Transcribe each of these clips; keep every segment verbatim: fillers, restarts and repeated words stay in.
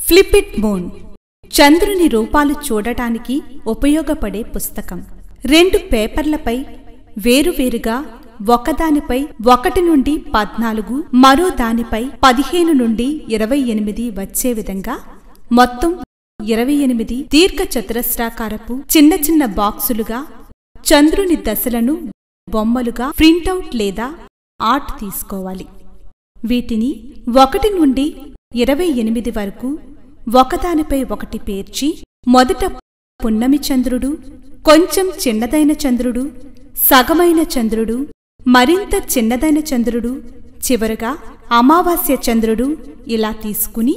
Flip it moon చంద్రుని రూపాలు చూడటానికి ఉపయోగపడే పుస్తకం. రెండు పేపర్లపై వేరువేరుగా ఒకదానిపై ఒకటి నుండి పద్నాలుగు మరో దానిపై పదిహేను నుండి ఇరవై ఎనిమిది వచ్చే విధంగా మొత్తం ఇరవై ఎనిమిది దీర్ఘ చతురస్రాకారపు చిన్న చిన్న బాక్సులుగా చంద్రుని దశలను బొమ్మలుగా ప్రింటౌట్ లేదా ఆర్ట్ తీసుకోవాలి. వీటిని ఒకటి నుండి ఇరవై ఎనిమిది వరకు ఒకదానిపై ఒకటి పేర్చి మొదట పున్నమి చంద్రుడు, కొంచెం చిన్నదైన చంద్రుడు, సగమైన చంద్రుడు, మరింత చిన్నదైన చంద్రుడు, చివరగా అమావాస్య చంద్రుడు ఇలా తీసుకుని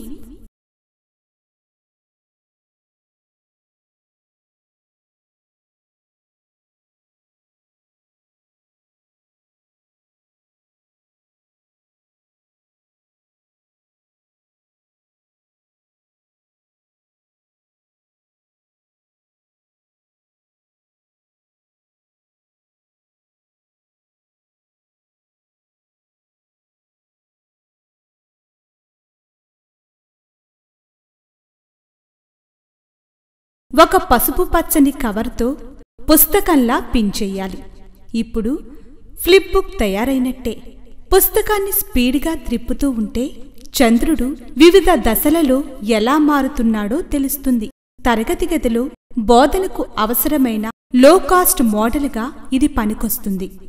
ఒక పసుపు పచ్చని కవర్తో పుస్తకంలా పిన్ చెయ్యాలి. ఇప్పుడు ఫ్లిప్ బుక్ తయారైనట్టే. పుస్తకాన్ని స్పీడ్గా త్రిప్పుతూ ఉంటే చంద్రుడు వివిధ దశలలో ఎలా మారుతున్నాడో తెలుస్తుంది. తరగతి గదిలో బోధనకు అవసరమైన లో కాస్ట్ మోడల్గా ఇది పనికొస్తుంది.